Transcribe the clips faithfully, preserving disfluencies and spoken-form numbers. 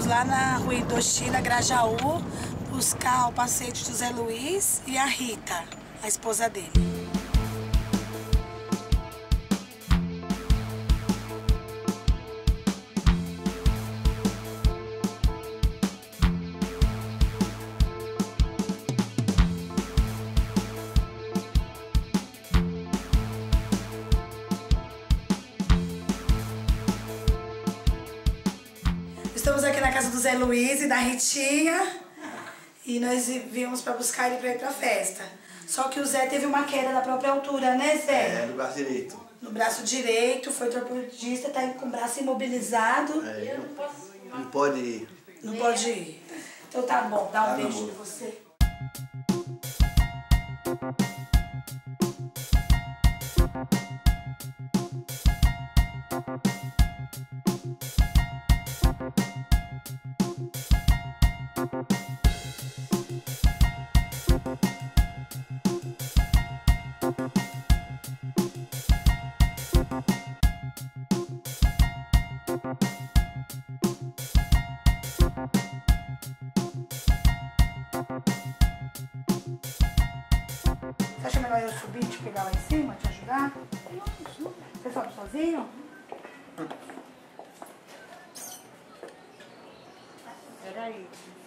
Fomos lá na rua Indochina, Grajaú, buscar o paciente José Luiz e a Rita, a esposa dele. Estamos aqui na casa do Zé Luiz e da Ritinha e nós viemos para buscar ele para ir para a festa. Só que o Zé teve uma queda da própria altura, né, Zé? É, no braço direito. No braço direito, foi ortopedista, tá com o braço imobilizado. É, não, não pode ir. Não pode ir. Então tá bom, dá um Tá, beijo amor. de você. Você acha melhor eu subir e te pegar lá em cima, te ajudar? Você sobe sozinho? Peraí.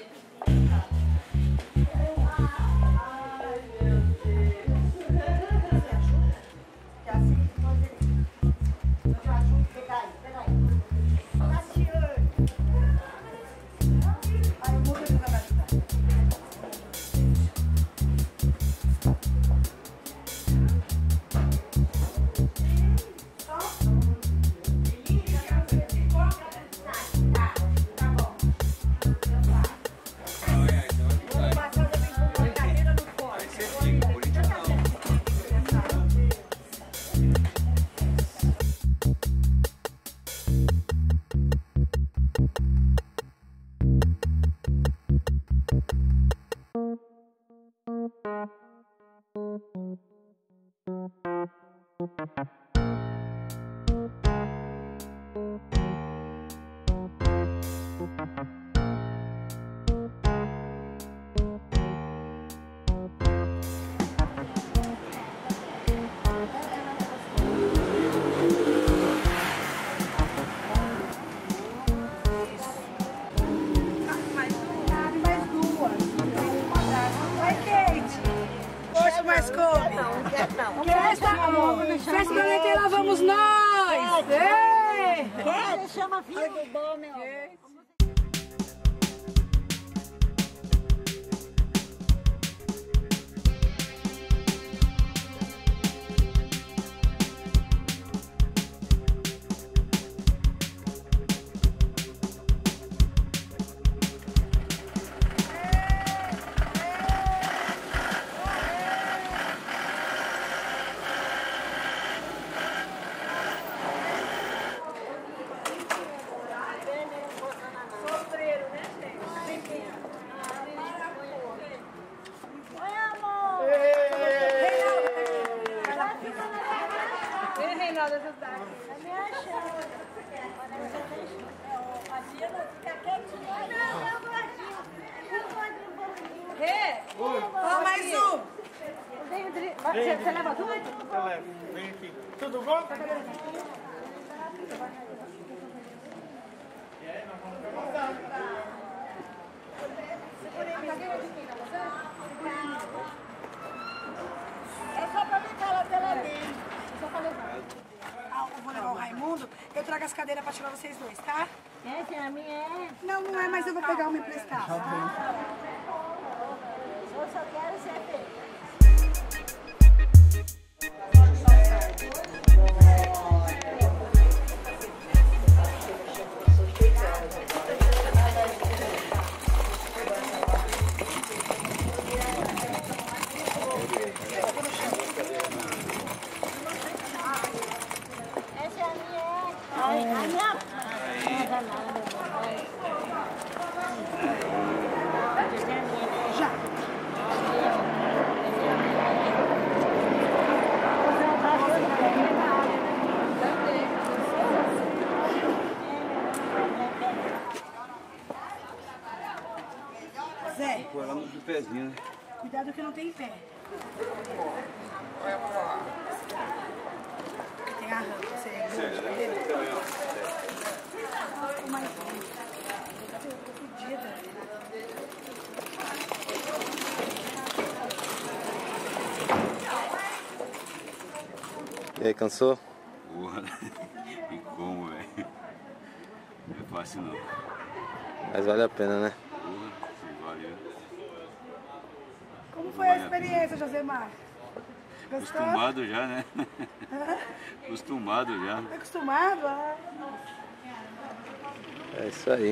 Mais come. Não, não quer não. Festa, amor. Festa da leite, lá vamos nós. Ei! Quer? Você chama filho do bom, meu amor. Ó, mais um. Você, você leva tudo? Eu levo. Vem aqui. Tudo bom? É só pra mim falar pela dele. Só pra levar. Ah, eu vou levar o Raimundo. Eu trago as cadeiras pra tirar vocês dois, tá? Essa é a minha, é? Não, não é, mas eu vou pegar uma emprestada. Eu só quero ser feliz. Essa é a minha, é? Ai, a minha. Não é nada. Cuidado que não tem pé. Tem a rã, você é E aí, cansou? Porra, e como, velho? Não é fácil não. Mas vale a pena, né? Porra, valeu. Como foi a experiência, Josemar? Gostou? Acostumado já, né? Acostumado já. Tá acostumado? Ah. É isso aí.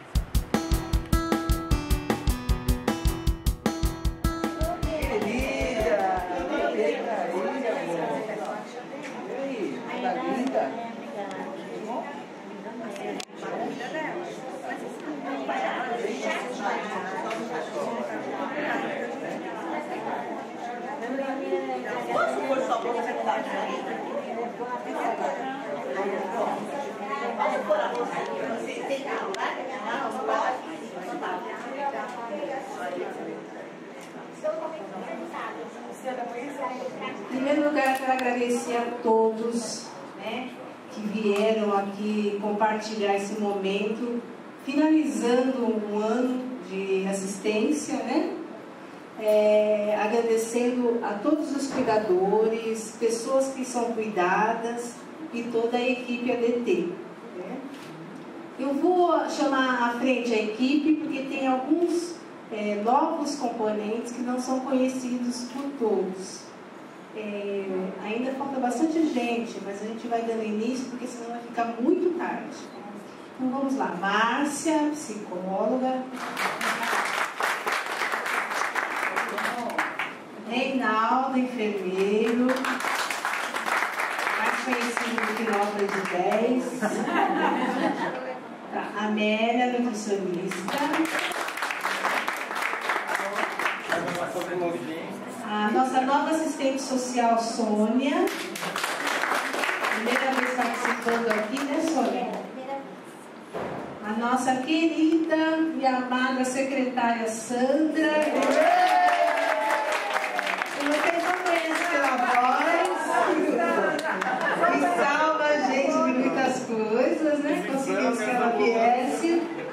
Em primeiro lugar, quero agradecer a todos, né, que vieram aqui compartilhar esse momento, finalizando um ano de assistência, né? É, agradecendo a todos os cuidadores, pessoas que são cuidadas e toda a equipe A D T. Né? Eu vou chamar à frente a equipe porque tem alguns é, novos componentes que não são conhecidos por todos. É, ainda falta bastante gente, mas a gente vai dando início porque senão vai ficar muito tarde. Então vamos lá, Márcia, psicóloga. Reinaldo, enfermeiro, mais conhecido do que nota de dez. Tá, Amélia, nutricionista. A nossa nova assistente social, Sônia. Primeira vez participando aqui, né, Sônia? A nossa querida e amada secretária Sandra. Vocês não conhecem pela voz, que salva a gente de muitas coisas, né? Conseguimos que ela viesse.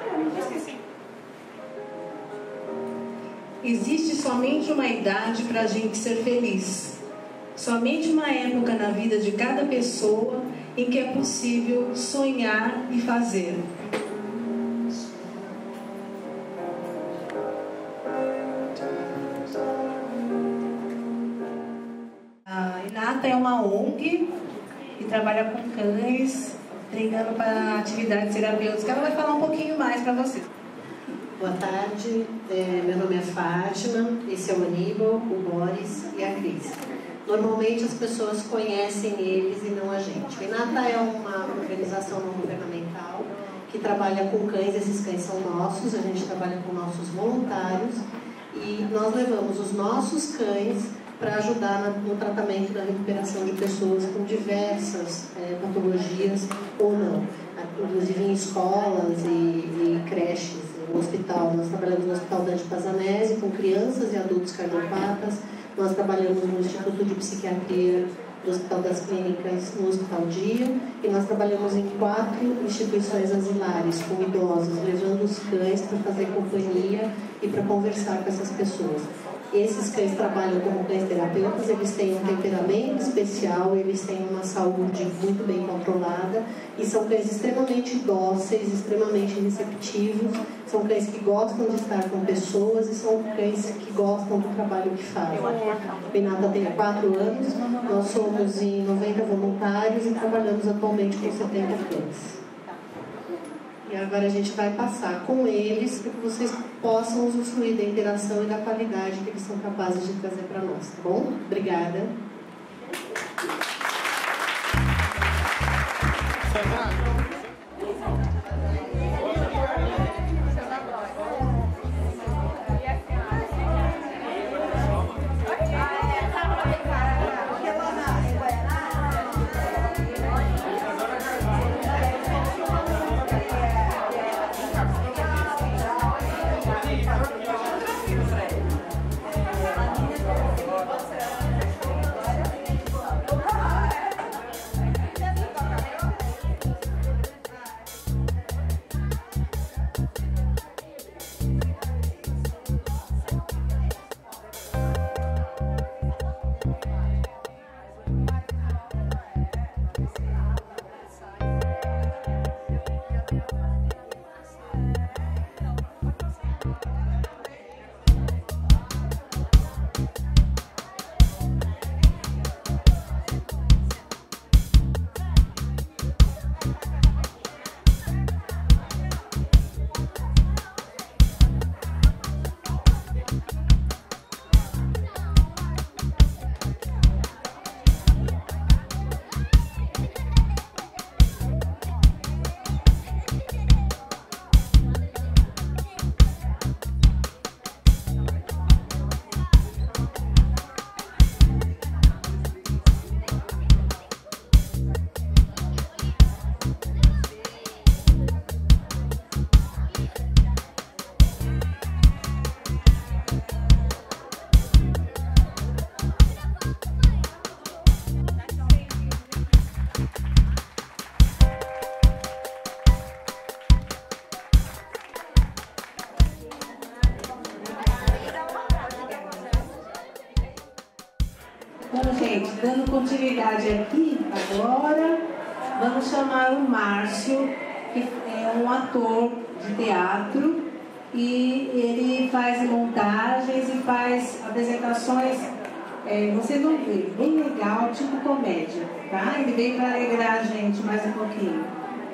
Existe somente uma idade para a gente ser feliz. Somente uma época na vida de cada pessoa em que é possível sonhar e fazer. A Inata é uma O N G que trabalha com cães, treinando para atividades terapêuticas. Ela vai falar um pouquinho mais para vocês. Boa tarde, é, meu nome é Fátima, esse é o Aníbal, o Boris e a Cris. Normalmente as pessoas conhecem eles e não a gente. O Inata é uma organização não governamental que trabalha com cães, esses cães são nossos, a gente trabalha com nossos voluntários e nós levamos os nossos cães para ajudar no tratamento da recuperação de pessoas com diversas é, patologias ou não, inclusive em escolas e, e creches, no hospital. Nós trabalhamos no Hospital Dante Pazanese com crianças e adultos cardiopatas, nós trabalhamos no Instituto de Psiquiatria do Hospital das Clínicas, no Hospital Dia, e nós trabalhamos em quatro instituições asilares com idosos, levando os cães para fazer companhia e para conversar com essas pessoas. Esses cães trabalham como cães terapeutas, eles têm um temperamento especial, eles têm uma saúde muito bem controlada e são cães extremamente dóceis, extremamente receptivos, são cães que gostam de estar com pessoas e são cães que gostam do trabalho que fazem. O Inata tem quatro anos, nós somos em noventa voluntários e trabalhamos atualmente com setenta cães. E agora a gente vai passar com eles para que vocês possam usufruir da interação e da qualidade que eles são capazes de trazer para nós, tá bom? Obrigada. Bom, gente, dando continuidade aqui, agora vamos chamar o Márcio, que é um ator de teatro e ele faz montagens e faz apresentações, é, vocês vão ver, bem legal, tipo comédia, tá? Ele veio para alegrar a gente mais um pouquinho.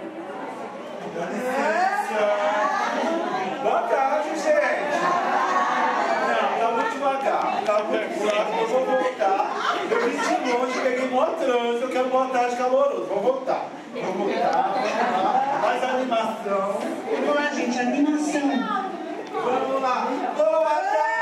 Boa tarde, gente. Não, tá muito devagar. Tá muito devagar, eu vou voltar. Eu vim de longe, peguei mó trânsito, eu quero boa tarde caloroso. Vou voltar. Vou voltar, vou voltar. Mais animação. Vamos lá, gente, animação. Vamos lá. Boa tarde.